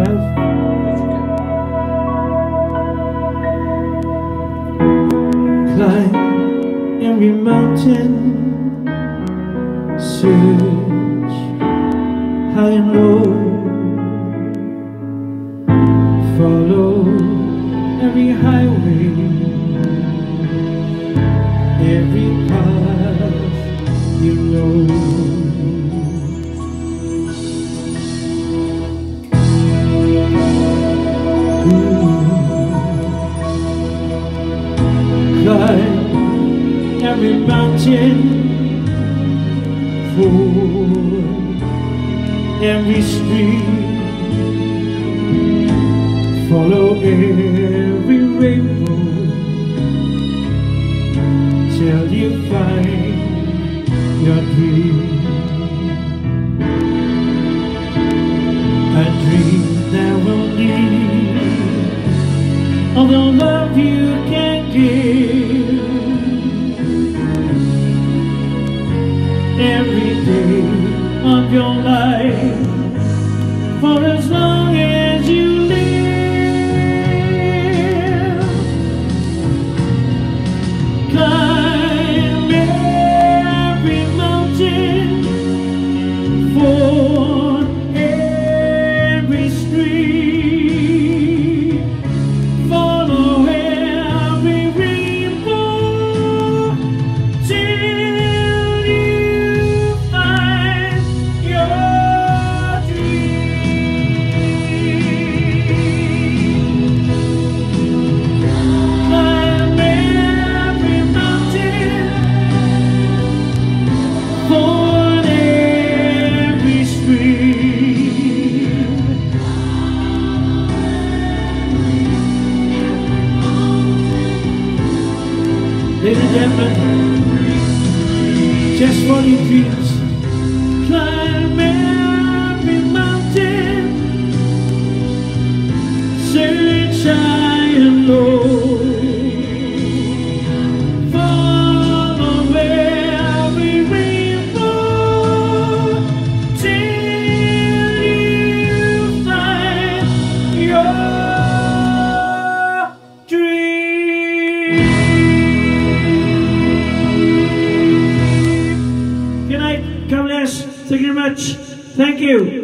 Climb every mountain, search high and low, follow every highway, every path you know. Climb every mountain, ford every stream, follow every rainbow till you find your dream. A dream that will need all the love you can give. Every day of your life, for as long as you live. Climb every mountain, ford every stream, follow every rainbow till you find your dream. Climb every mountain, ford every stream. Ladies and gentlemen, just for your dreams. Climb every mountain, search high and low, follow every rainbow till you find your dream. Good night, God bless. Thank you very much. Thank you.